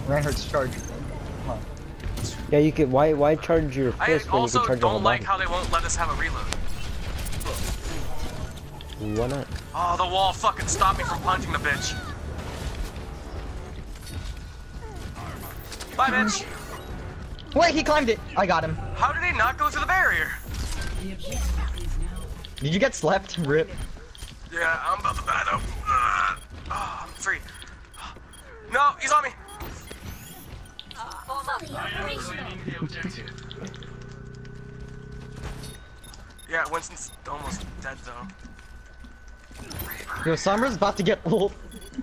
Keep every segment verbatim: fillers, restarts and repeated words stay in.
Reinhardt's charge. Huh. Yeah, you could. Why? Why charge your I fist when you also can charge your whole don't like body? how they won't let us have a reload. Why not? Oh, the wall fucking stopped me from punching the bitch. Bye, bitch. Wait, he climbed it. I got him. How did they not go through the barrier? Did you get slept? Rip. Yeah, I'm about to die though. Uh, oh, I'm free. No, he's on me. Yeah, Winston's almost dead though. Yo, Summer's about to get old.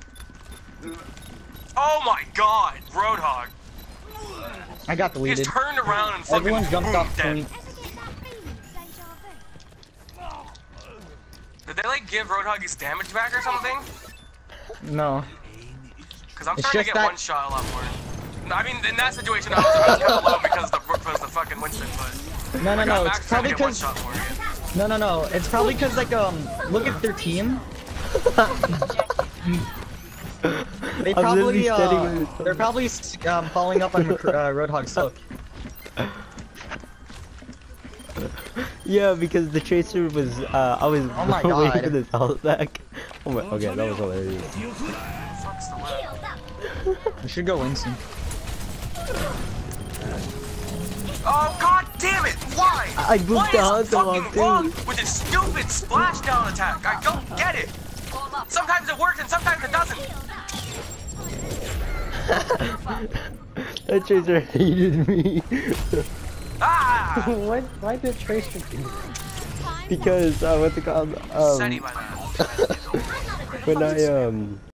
Oh my god, Roadhog. I got He deleted. just turned around and fucking Everyone jumped boom, off dead. point. Did they like give Roadhog his damage back or something? No. Cause I'm It's starting to just get that- one shot a lot more. No, I mean, in that situation, I was, I was kind of low because the because the fucking Winston, but No, no, like, no. I'm It's actually probably starting to get one because. shot more again. No, no, no. It's probably because like um, look at their team. They I'm literally probably standing uh, where you're they're probably um following up on uh, Roadhog's hook. Yeah, because the chaser was. Uh, I was Oh my waiting God. for this health back. Oh my. Okay, that was hilarious. Fuck's the left. We should go Winston. Oh god damn it! Why? I moved What the is hunter fucking off, wrong too. with this stupid splashdown attack? I don't get it. Sometimes it works and sometimes it doesn't. That chaser hated me. Ah! What? Why did Tracer do that? Because uh, what they called Seti um by that. when I um